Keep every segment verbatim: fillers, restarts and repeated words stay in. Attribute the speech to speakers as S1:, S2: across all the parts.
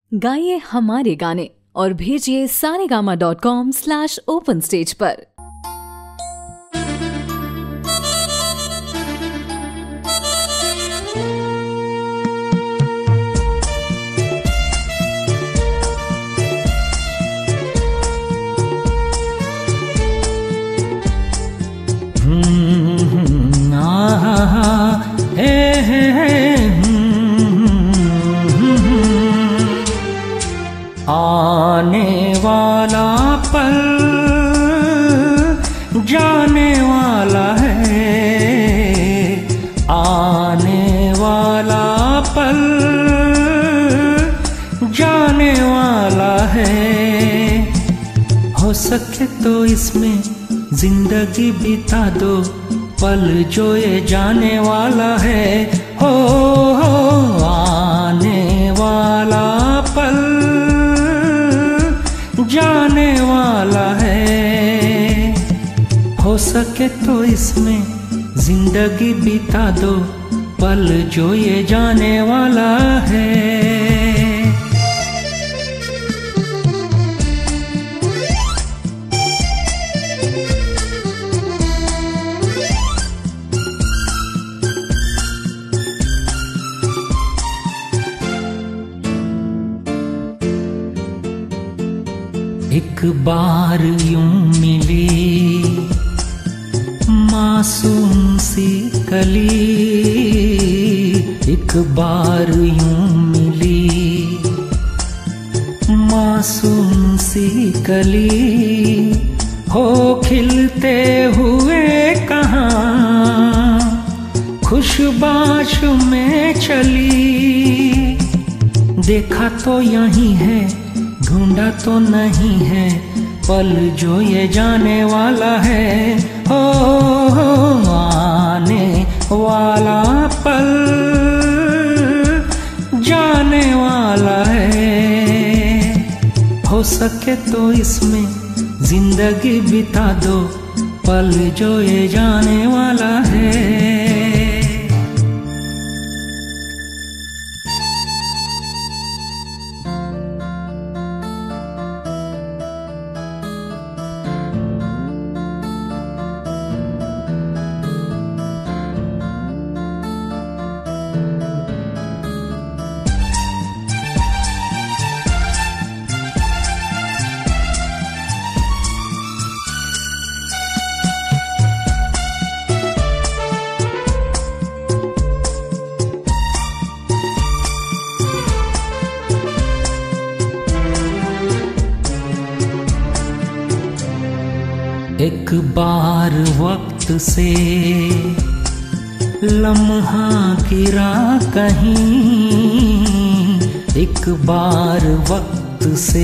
S1: गाइए हमारे गाने और भेजिए Saregama dot com slash open stage पर।
S2: आने वाला पल जाने वाला है, आने वाला पल जाने वाला है। हो सके तो इसमें जिंदगी बिता दो, पल जो ये जाने वाला है। हो, हो आने वाला पल जाने वाला है। हो सके तो इसमें जिंदगी बिता दो, पल जो ये जाने वाला है। एक बार यूं मिली मासूम सी कली, एक बार यूं मिली मासूम सी कली। हो खिलते हुए कहाँ खुशबाश में चली। देखा तो यही है, ढूंढा तो नहीं है, पल जो ये जाने वाला है। हो, हो आने वाला पल जाने वाला है। हो सके तो इसमें जिंदगी बिता दो, पल जो ये जाने वाला है। एक बार वक्त से लम्हा गिरा कहीं, एक बार वक्त से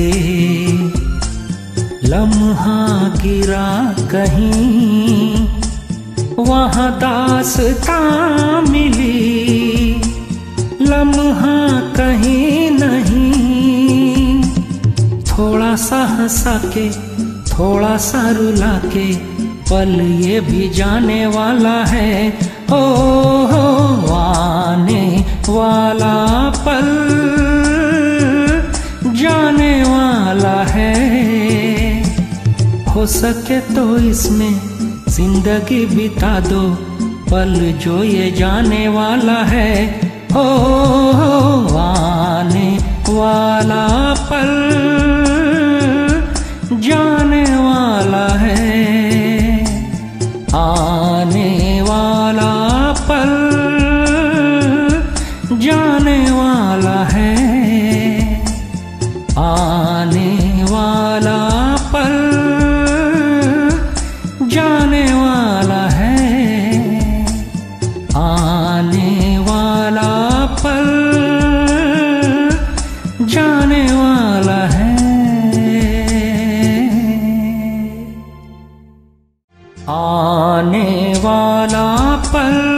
S2: लम्हा गिरा कहीं। वहाँ दास्तां मिली, लम्हा कहीं नहीं। थोड़ा सा हंसा के, थोड़ा सा रुला के, पल ये भी जाने वाला है। हो, हो आने वाला पल जाने वाला है। हो सके तो इसमें जिंदगी बिता दो, पल जो ये जाने वाला है। हो, हो आने वाला पल जाने वाला है, आने वाला पल जाने वाला है, आने वाला पल जाने वाला है, आने वाला पल जाने वाला है। आने वाला पल